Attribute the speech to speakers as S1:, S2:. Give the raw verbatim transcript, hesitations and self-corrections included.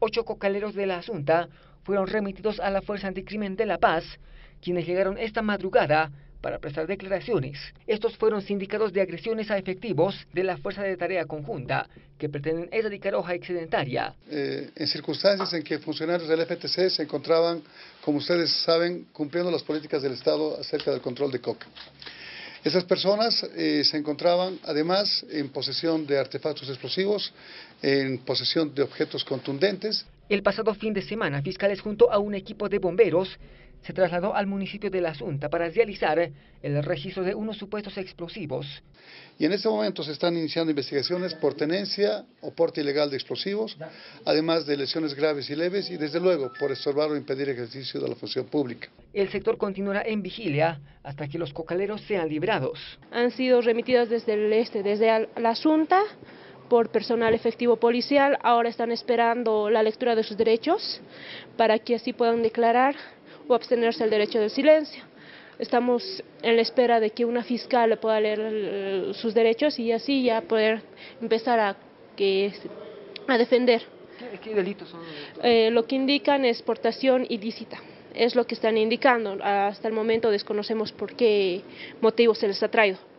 S1: ocho cocaleros de la Asunta fueron remitidos a la Fuerza Anticrimen de La Paz, quienes llegaron esta madrugada para prestar declaraciones. Estos fueron sindicados de agresiones a efectivos de la Fuerza de Tarea Conjunta, que pretenden erradicar hoja excedentaria.
S2: Eh, en circunstancias en que funcionarios del F T C se encontraban, como ustedes saben, cumpliendo las políticas del Estado acerca del control de coca. Esas personas eh, se encontraban además en posesión de artefactos explosivos, en posesión de objetos contundentes.
S1: El pasado fin de semana, fiscales junto a un equipo de bomberos se trasladó al municipio de La Asunta para realizar el registro de unos supuestos explosivos.
S2: Y en este momento se están iniciando investigaciones por tenencia o porte ilegal de explosivos, además de lesiones graves y leves y desde luego por estorbar o impedir ejercicio de la función pública.
S1: El sector continuará en vigilia hasta que los cocaleros sean liberados.
S3: Han sido remitidos desde el este, desde La Asunta, por personal efectivo policial. Ahora están esperando la lectura de sus derechos para que así puedan declarar o abstenerse del derecho del silencio. Estamos en la espera de que una fiscal pueda leer sus derechos y así ya poder empezar a, que, a defender.
S1: ¿Qué, qué delitos son?
S3: Eh, lo que indican es portación ilícita. Es lo que están indicando. Hasta el momento desconocemos por qué motivo se les ha traído.